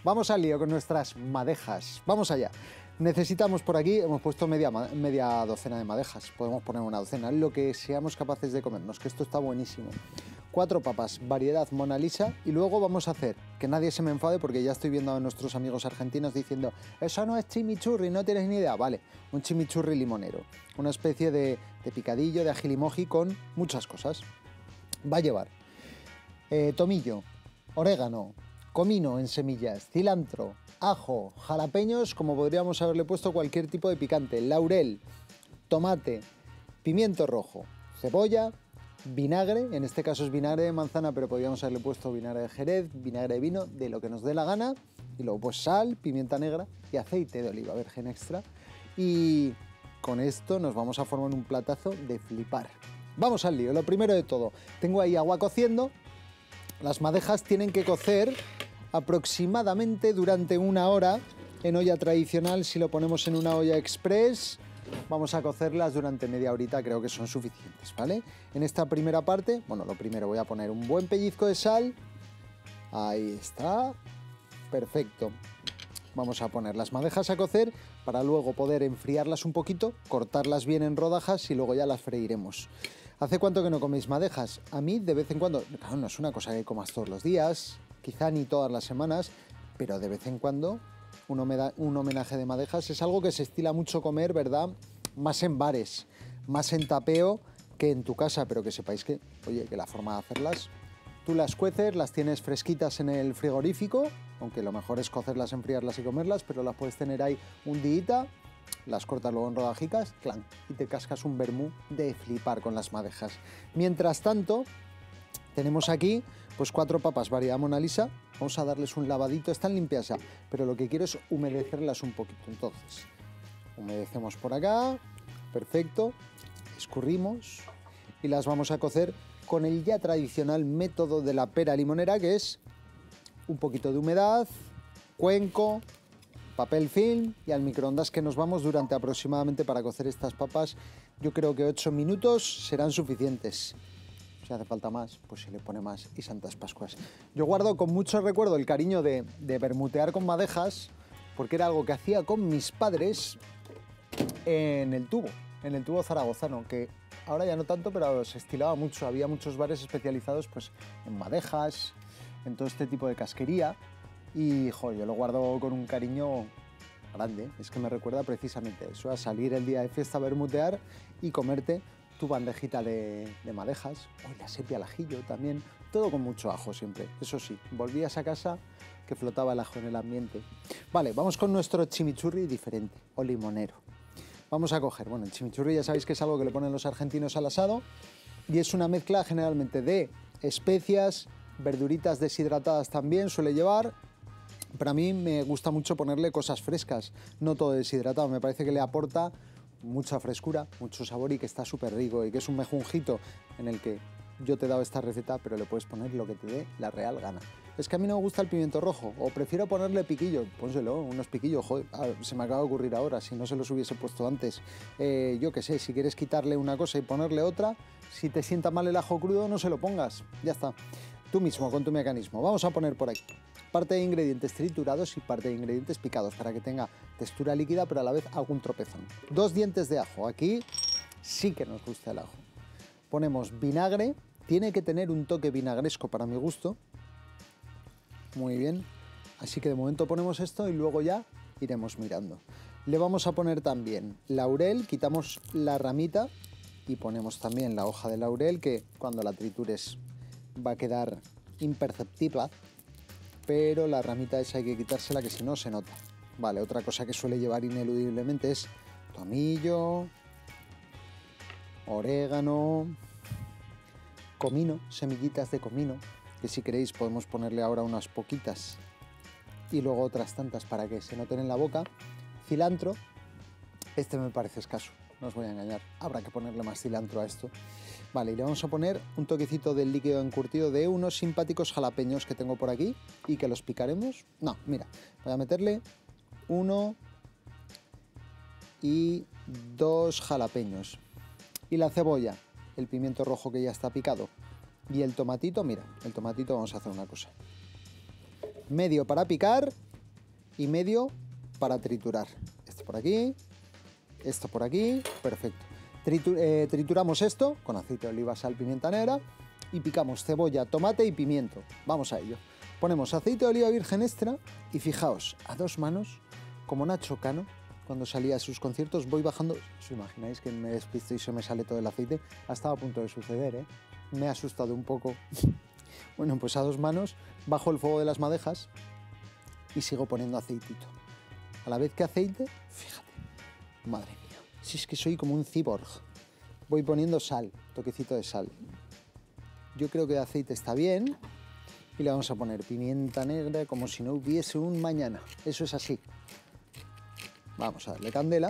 Vamos al lío con nuestras madejas. Vamos allá. Necesitamos por aquí, hemos puesto media docena de madejas. Podemos poner una docena, lo que seamos capaces de comernos, que esto está buenísimo. 4 papas, variedad Mona Lisa, y luego vamos a hacer, que nadie se me enfade porque ya estoy viendo a nuestros amigos argentinos diciendo eso no es chimichurri, no tienes ni idea. Vale, un chimichurri limonero, una especie de picadillo, de agilimoji con muchas cosas. Va a llevar tomillo, orégano, comino en semillas, cilantro, ajo, jalapeños, como podríamos haberle puesto cualquier tipo de picante, laurel, tomate, pimiento rojo, cebolla, vinagre, en este caso es vinagre de manzana, pero podríamos haberle puesto vinagre de Jerez, vinagre de vino, de lo que nos dé la gana, y luego pues sal, pimienta negra y aceite de oliva virgen extra. Y con esto nos vamos a formar un platazo de flipar. Vamos al lío. Lo primero de todo, tengo ahí agua cociendo. Las madejas tienen que cocer aproximadamente durante 1 hora en olla tradicional. Si lo ponemos en una olla express, vamos a cocerlas durante media horita, creo que son suficientes, ¿vale? En esta primera parte, bueno, lo primero voy a poner un buen pellizco de sal. Ahí está, perfecto. Vamos a poner las madejas a cocer para luego poder enfriarlas un poquito, cortarlas bien en rodajas y luego ya las freiremos. ¿Hace cuánto que no coméis madejas? A mí de vez en cuando, claro, no es una cosa que comas todos los días, quizá ni todas las semanas, pero de vez en cuando un homenaje de madejas es algo que se estila mucho comer, ¿verdad? Más en bares, más en tapeo que en tu casa, pero que sepáis que, oye, que la forma de hacerlas, tú las cueces, las tienes fresquitas en el frigorífico, aunque lo mejor es cocerlas, enfriarlas y comerlas, pero las puedes tener ahí un día, las cortas luego en rodajicas, clan, y te cascas un vermú de flipar con las madejas. Mientras tanto, tenemos aquí pues 4 papas variedad Mona Lisa. Vamos a darles un lavadito, están limpias ya, pero lo que quiero es humedecerlas un poquito. Entonces, humedecemos por acá, perfecto, escurrimos y las vamos a cocer con el ya tradicional método de la pera limonera, que es un poquito de humedad, cuenco, papel film y al microondas, que nos vamos durante aproximadamente, para cocer estas papas, yo creo que 8 minutos serán suficientes. Si hace falta más, pues se le pone más y santas pascuas. Yo guardo con mucho recuerdo el cariño de bermutear con madejas, porque era algo que hacía con mis padres en el tubo zaragozano, que ahora ya no tanto, pero se estilaba mucho. Había muchos bares especializados pues en madejas, en todo este tipo de casquería, y joder, yo lo guardo con un cariño grande. Es que me recuerda precisamente eso, a salir el día de fiesta a bermutear y comerte tu bandejita de madejas, o la sepia al ajillo también, todo con mucho ajo siempre. Eso sí, volvías a casa que flotaba el ajo en el ambiente. Vale, vamos con nuestro chimichurri diferente, o limonero. Vamos a coger, bueno, el chimichurri ya sabéis que es algo que le ponen los argentinos al asado, y es una mezcla generalmente de especias, verduritas deshidratadas también suele llevar, pero a mí me gusta mucho ponerle cosas frescas, no todo deshidratado, me parece que le aporta mucha frescura, mucho sabor y que está súper rico, y que es un mejunjito en el que yo te he dado esta receta, pero le puedes poner lo que te dé la real gana. Es que a mí no me gusta el pimiento rojo, o prefiero ponerle piquillo, pónselo, unos piquillos, joder, se me acaba de ocurrir ahora, si no se los hubiese puesto antes. Yo qué sé, si quieres quitarle una cosa y ponerle otra, si te sienta mal el ajo crudo, no se lo pongas, ya está. Tú mismo, con tu mecanismo. Vamos a poner por aquí parte de ingredientes triturados y parte de ingredientes picados, para que tenga textura líquida, pero a la vez algún tropezón. 2 dientes de ajo, aquí sí que nos gusta el ajo. Ponemos vinagre, tiene que tener un toque vinagresco para mi gusto. Muy bien, así que de momento ponemos esto y luego ya iremos mirando. Le vamos a poner también laurel, quitamos la ramita y ponemos también la hoja de laurel, que cuando la tritures va a quedar imperceptible, pero la ramita esa hay que quitársela, que si no se nota. Vale, otra cosa que suele llevar ineludiblemente es tomillo, orégano, comino, semillitas de comino, que si queréis podemos ponerle ahora unas poquitas y luego otras tantas para que se noten en la boca. Cilantro, este me parece escaso, no os voy a engañar, habrá que ponerle más cilantro a esto. Vale, y le vamos a poner un toquecito del líquido encurtido de unos simpáticos jalapeños que tengo por aquí y que los picaremos. No, mira, voy a meterle 1 y 2 jalapeños. Y la cebolla, el pimiento rojo que ya está picado y el tomatito, mira, el tomatito vamos a hacer una cosa. Medio para picar y medio para triturar. Esto por aquí, perfecto. Trituramos esto con aceite de oliva, sal, pimienta negra y picamos cebolla, tomate y pimiento. Vamos a ello. Ponemos aceite de oliva virgen extra y fijaos, a 2 manos, como Nacho Cano, cuando salía a sus conciertos, voy bajando. ¿Os imagináis que me despisto y se me sale todo el aceite? Ha estado a punto de suceder, ¿eh? Me ha asustado un poco. Bueno, pues a 2 manos bajo el fuego de las madejas y sigo poniendo aceitito. A la vez que aceite, fíjate, madre mía, si es que soy como un cyborg. Voy poniendo sal, toquecito de sal. Yo creo que el aceite está bien y le vamos a poner pimienta negra como si no hubiese un mañana. Eso es así. Vamos a darle candela.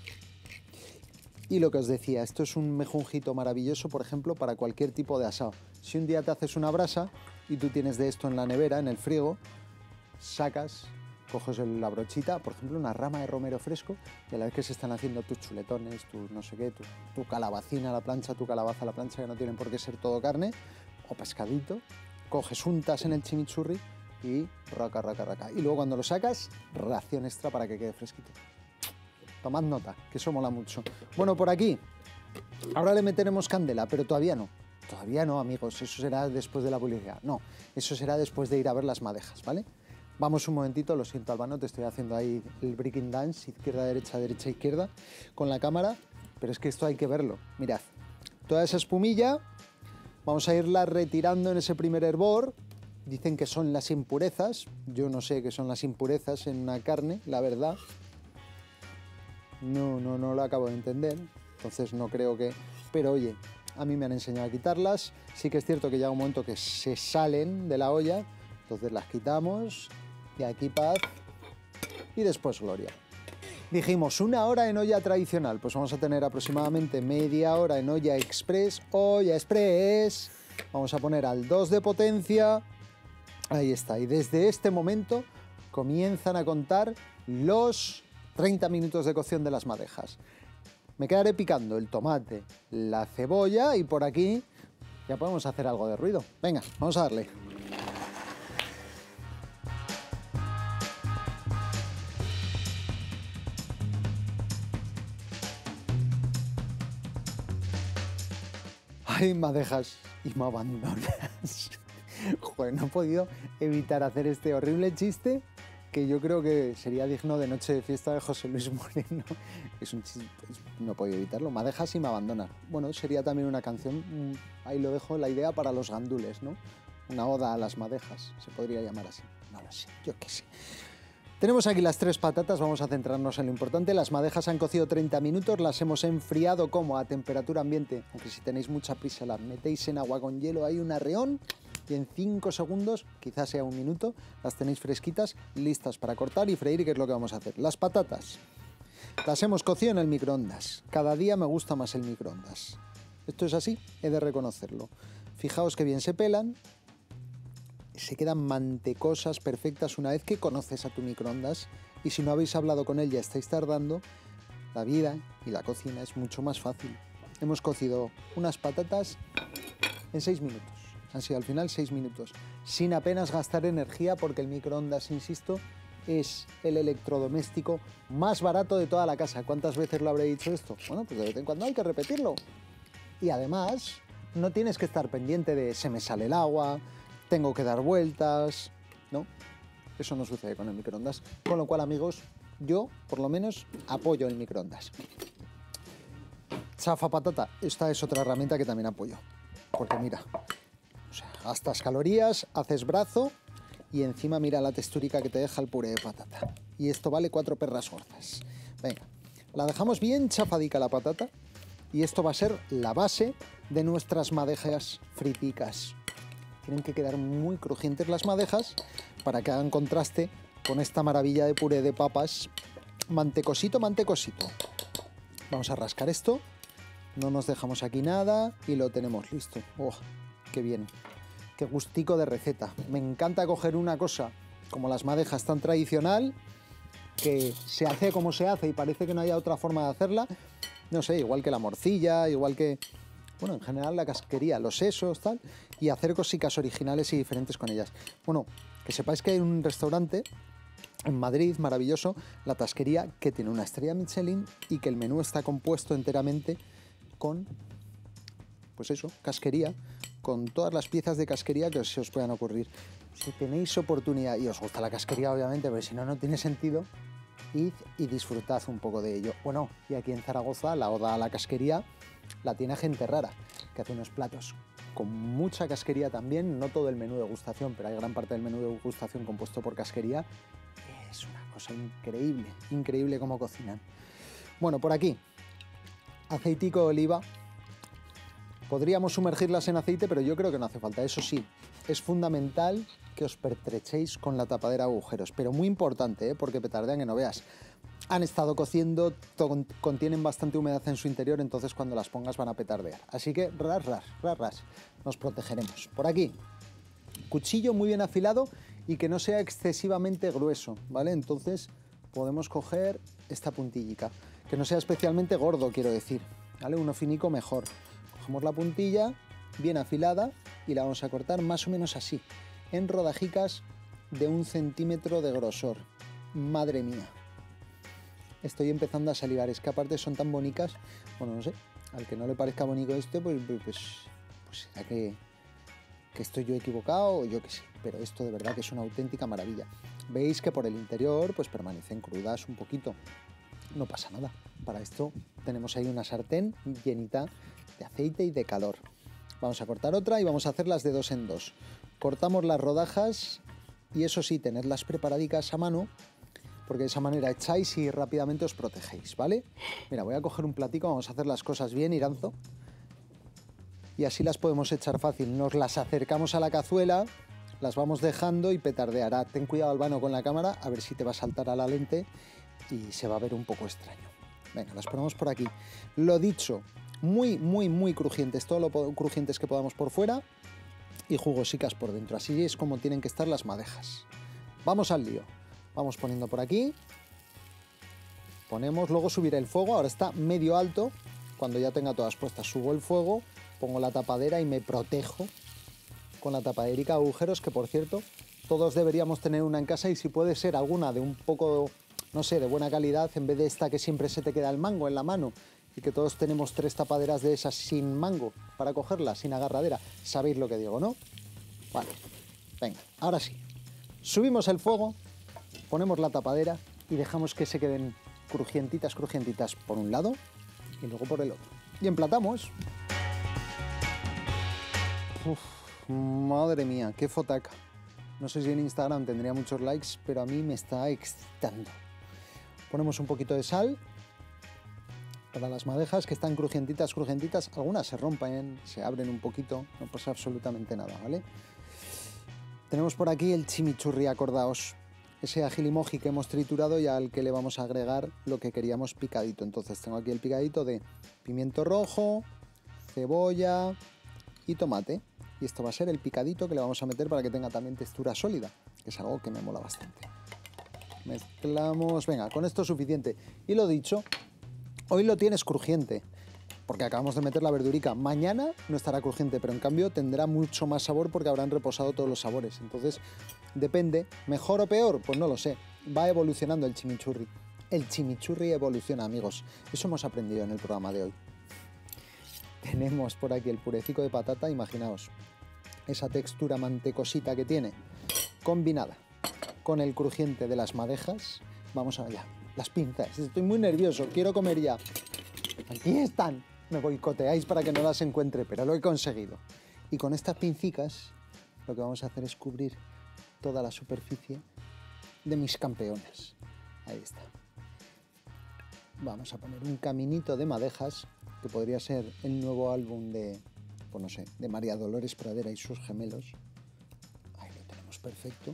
Y lo que os decía, esto es un mejunjito maravilloso, por ejemplo, para cualquier tipo de asado. Si un día te haces una brasa y tú tienes de esto en la nevera, en el frigo, sacas, coges la brochita, por ejemplo, una rama de romero fresco, y a la vez que se están haciendo tus chuletones, tu no sé qué, tu calabacina a la plancha, tu calabaza a la plancha, que no tienen por qué ser todo carne, o pescadito, coges, untas en el chimichurri y raca, raca, raca. Y luego cuando lo sacas, ración extra para que quede fresquito. Tomad nota, que eso mola mucho. Bueno, por aquí, ahora le meteremos candela, pero todavía no. Todavía no, amigos, eso será después de la publicidad. No, eso será después de ir a ver las madejas, ¿vale? Vamos un momentito, lo siento, Albano, te estoy haciendo ahí el breaking dance, izquierda, derecha, derecha, izquierda, con la cámara, pero es que esto hay que verlo. Mirad, toda esa espumilla, vamos a irla retirando en ese primer hervor. Dicen que son las impurezas, yo no sé qué son las impurezas en una carne, la verdad. No lo acabo de entender, entonces no creo que... Pero oye, a mí me han enseñado a quitarlas. Sí que es cierto que llega un momento que se salen de la olla, entonces las quitamos y aquí paz y después gloria. Dijimos 1 hora en olla tradicional, pues vamos a tener aproximadamente media hora en olla express. Olla express, vamos a poner al 2 de potencia. Ahí está, y desde este momento comienzan a contar los 30 minutos de cocción de las madejas. Me quedaré picando el tomate, la cebolla y por aquí ya podemos hacer algo de ruido. Venga, vamos a darle. Ay, madejas, y me abandonas. Joder, no he podido evitar hacer este horrible chiste que yo creo que sería digno de Noche de Fiesta de José Luis Moreno. Es un chiste, no he podido evitarlo. Madejas y me abandonan. Bueno, sería también una canción, ahí lo dejo, la idea para los gandules, ¿no? Una oda a las madejas, se podría llamar así. No lo sé, yo qué sé. Tenemos aquí las 3 patatas, vamos a centrarnos en lo importante. Las madejas han cocido 30 minutos, las hemos enfriado como a temperatura ambiente, aunque si tenéis mucha prisa las metéis en agua con hielo, hay un arreón y en 5 segundos, quizás sea 1 minuto, las tenéis fresquitas, listas para cortar y freír, que es lo que vamos a hacer. Las patatas las hemos cocido en el microondas. Cada día me gusta más el microondas. Esto es así, he de reconocerlo. Fijaos que bien se pelan. Se quedan mantecosas, perfectas, una vez que conoces a tu microondas, y si no habéis hablado con él ya estáis tardando, la vida y la cocina es mucho más fácil. Hemos cocido unas patatas en 6 minutos, han sido al final 6 minutos, sin apenas gastar energía, porque el microondas, insisto, es el electrodoméstico más barato de toda la casa. ¿Cuántas veces lo habré dicho esto? Bueno, pues de vez en cuando hay que repetirlo. Y además, no tienes que estar pendiente de se me sale el agua, tengo que dar vueltas, ¿no? Eso no sucede con el microondas. Con lo cual, amigos, yo, por lo menos, apoyo el microondas. Chafa patata, esta es otra herramienta que también apoyo. Porque mira, o sea, gastas calorías, haces brazo y encima mira la texturica que te deja el puré de patata. Y esto vale 4 perras gordas. Venga, la dejamos bien chafadica la patata y esto va a ser la base de nuestras madejas friticas. Tienen que quedar muy crujientes las madejas para que hagan contraste con esta maravilla de puré de papas. Mantecosito, mantecosito. Vamos a rascar esto. No nos dejamos aquí nada y lo tenemos listo. ¡Oh, qué bien! ¡Qué gustico de receta! Me encanta coger una cosa como las madejas tan tradicional, que se hace como se hace y parece que no haya otra forma de hacerla. No sé, igual que la morcilla, igual que... Bueno, en general la casquería, los sesos, tal, y hacer cositas originales y diferentes con ellas. Bueno, que sepáis que hay un restaurante en Madrid, maravilloso, la Tasquería, que tiene una estrella Michelin y que el menú está compuesto enteramente con, pues eso, casquería, con todas las piezas de casquería que se os puedan ocurrir. Si tenéis oportunidad y os gusta la casquería, obviamente, pero si no, no tiene sentido, id y disfrutad un poco de ello. Bueno, y aquí en Zaragoza, la Oda a la Casquería la tiene Gente Rara, que hace unos platos con mucha casquería también, no todo el menú de degustación, pero hay gran parte del menú de degustación compuesto por casquería. Es una cosa increíble, increíble cómo cocinan. Bueno, por aquí, aceitico de oliva. Podríamos sumergirlas en aceite, pero yo creo que no hace falta. Eso sí, es fundamental que os pertrechéis con la tapadera de agujeros, pero muy importante, porque petardean que no veas. Han estado cociendo, contienen bastante humedad en su interior, entonces cuando las pongas van a petardear. Así que ras, ras, ras, ras, nos protegeremos. Por aquí, cuchillo muy bien afilado y que no sea excesivamente grueso, ¿vale? Entonces podemos coger esta puntillica, que no sea especialmente gordo, quiero decir, ¿vale? Uno finico mejor. Cogemos la puntilla bien afilada y la vamos a cortar más o menos así, en rodajicas de 1 centímetro de grosor. Madre mía. Estoy empezando a salivar, es que aparte son tan bonitas, bueno, no sé, al que no le parezca bonito esto, pues será que estoy yo equivocado o yo qué sé, pero esto de verdad que es una auténtica maravilla. Veis que por el interior pues permanecen crudas un poquito, no pasa nada. Para esto tenemos ahí una sartén llenita de aceite y de calor. Vamos a cortar otra y vamos a hacerlas de 2 en 2. Cortamos las rodajas y eso sí, tenerlas preparadicas a mano, porque de esa manera echáis y rápidamente os protegéis, ¿vale? Mira, voy a coger un platico, vamos a hacer las cosas bien, Iranzo. Y así las podemos echar fácil. Nos las acercamos a la cazuela, las vamos dejando y petardeará. Ten cuidado, Albano, con la cámara, a ver si te va a saltar a la lente y se va a ver un poco extraño. Venga, las ponemos por aquí. Lo dicho, muy, muy, muy crujientes, todo lo crujientes que podamos por fuera y jugosicas por dentro. Así es como tienen que estar las madejas. Vamos al lío. Vamos poniendo por aquí. Ponemos, luego subiré el fuego, ahora está medio alto. Cuando ya tenga todas puestas, subo el fuego, pongo la tapadera y me protejo con la tapaderica de agujeros, que por cierto, todos deberíamos tener una en casa y si puede ser alguna de un poco, no sé, de buena calidad, en vez de esta que siempre se te queda el mango en la mano y que todos tenemos 3 tapaderas de esas sin mango para cogerla, sin agarradera. Sabéis lo que digo, ¿no? Vale, venga, ahora sí. Subimos el fuego, ponemos la tapadera y dejamos que se queden crujientitas, crujientitas por un lado y luego por el otro. Y emplatamos. Uf, madre mía, qué fotaca. No sé si en Instagram tendría muchos likes, pero a mí me está excitando. Ponemos un poquito de sal para las madejas que están crujientitas, crujientitas. Algunas se rompen, se abren un poquito, no pasa absolutamente nada, ¿vale? Tenemos por aquí el chimichurri, acordaos. Ese agilimoji que hemos triturado y al que le vamos a agregar lo que queríamos picadito. Entonces tengo aquí el picadito de pimiento rojo, cebolla y tomate. Y esto va a ser el picadito que le vamos a meter para que tenga también textura sólida, que es algo que me mola bastante. Mezclamos, venga, con esto es suficiente. Y lo dicho, hoy lo tienes crujiente, porque acabamos de meter la verdurica. Mañana no estará crujiente, pero en cambio tendrá mucho más sabor porque habrán reposado todos los sabores. Entonces, depende, mejor o peor, pues no lo sé. Va evolucionando el chimichurri. El chimichurri evoluciona, amigos. Eso hemos aprendido en el programa de hoy. Tenemos por aquí el purecico de patata, imaginaos, esa textura mantecosita que tiene, combinada con el crujiente de las madejas. Vamos allá, las pinzas. Estoy muy nervioso, quiero comer ya. Aquí están. Me boicoteáis para que no las encuentre, pero lo he conseguido. Y con estas pincicas lo que vamos a hacer es cubrir toda la superficie de mis campeones. Ahí está. Vamos a poner un caminito de madejas, que podría ser el nuevo álbum de, pues no sé, de María Dolores Pradera y sus gemelos. Ahí lo tenemos perfecto.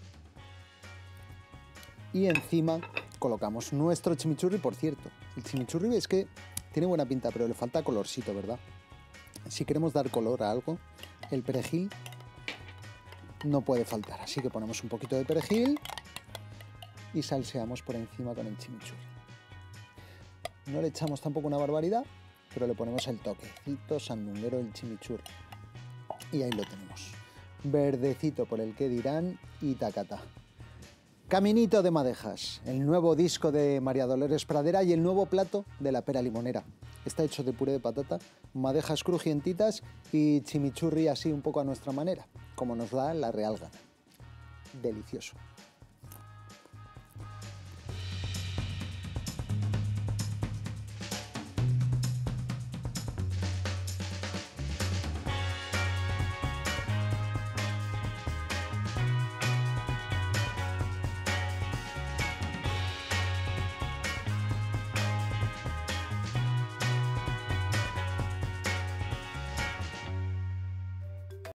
Y encima colocamos nuestro chimichurri, por cierto. El chimichurri es que tiene buena pinta, pero le falta colorcito, ¿verdad? Si queremos dar color a algo, el perejil no puede faltar. Así que ponemos un poquito de perejil y salseamos por encima con el chimichurri. No le echamos tampoco una barbaridad, pero le ponemos el toquecito sandunguero del chimichurri. Y ahí lo tenemos. Verdecito por el que dirán y tacata. Caminito de Madejas, el nuevo disco de María Dolores Pradera y el nuevo plato de la pera limonera. Está hecho de puré de patata, madejas crujientitas y chimichurri así un poco a nuestra manera, como nos da la Real Gana. Delicioso.